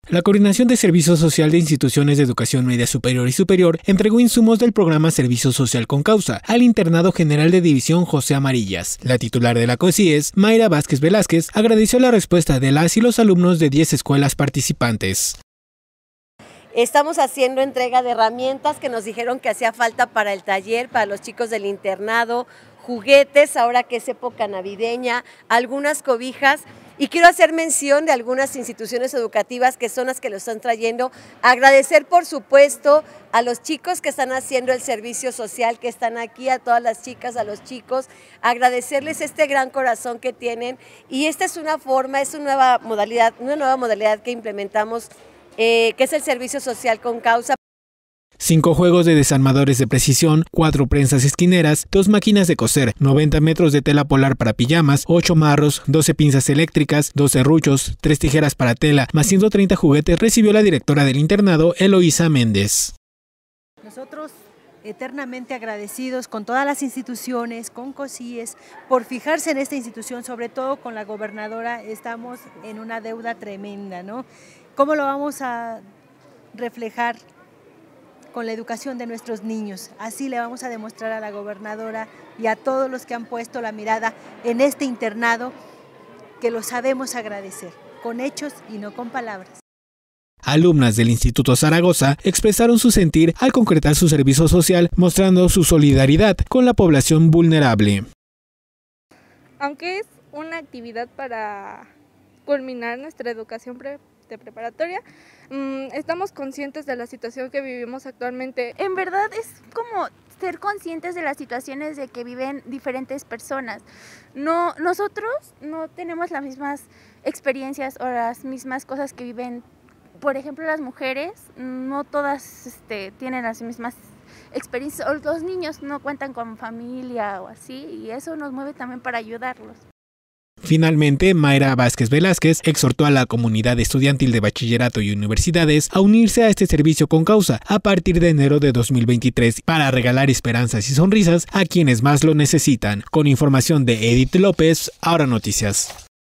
La Coordinación de Servicio Social de Instituciones de Educación Media Superior y Superior entregó insumos del programa Servicio Social con Causa al Internado General de División José Amarillas. La titular de la COSIES, Mayra Vázquez Velázquez, agradeció la respuesta de las y los alumnos de 10 escuelas participantes. Estamos haciendo entrega de herramientas que nos dijeron que hacía falta para el taller, para los chicos del internado, juguetes, ahora que es época navideña, algunas cobijas. Y quiero hacer mención de algunas instituciones educativas que son las que lo están trayendo. Agradecer, por supuesto, a los chicos que están haciendo el servicio social, que están aquí, a todas las chicas, a los chicos, agradecerles este gran corazón que tienen. Y esta es una forma, es una nueva modalidad que implementamos, que es el servicio social con causa. 5 juegos de desarmadores de precisión, 4 prensas esquineras, 2 máquinas de coser, 90 metros de tela polar para pijamas, 8 marros, 12 pinzas eléctricas, 2 serruchos, 3 tijeras para tela, más 130 juguetes recibió la directora del internado, Eloísa Méndez. Nosotros eternamente agradecidos con todas las instituciones, con COSIES, por fijarse en esta institución, sobre todo con la gobernadora. Estamos en una deuda tremenda, ¿no? ¿Cómo lo vamos a reflejar? Con la educación de nuestros niños. Así le vamos a demostrar a la gobernadora y a todos los que han puesto la mirada en este internado que lo sabemos agradecer, con hechos y no con palabras. Alumnas del Instituto Zaragoza expresaron su sentir al concretar su servicio social, mostrando su solidaridad con la población vulnerable. Aunque es una actividad para culminar nuestra educación de preparatoria, estamos conscientes de la situación que vivimos actualmente. En verdad es como ser conscientes de las situaciones de que viven diferentes personas. Nosotros no tenemos las mismas experiencias o las mismas cosas que viven, por ejemplo, las mujeres, no todas tienen las mismas experiencias, o los niños no cuentan con familia o así, y eso nos mueve también para ayudarlos. Finalmente, Mayra Vázquez Velázquez exhortó a la comunidad estudiantil de bachillerato y universidades a unirse a este servicio con causa a partir de enero de 2023 para regalar esperanzas y sonrisas a quienes más lo necesitan. Con información de Edith López, Ahora Noticias.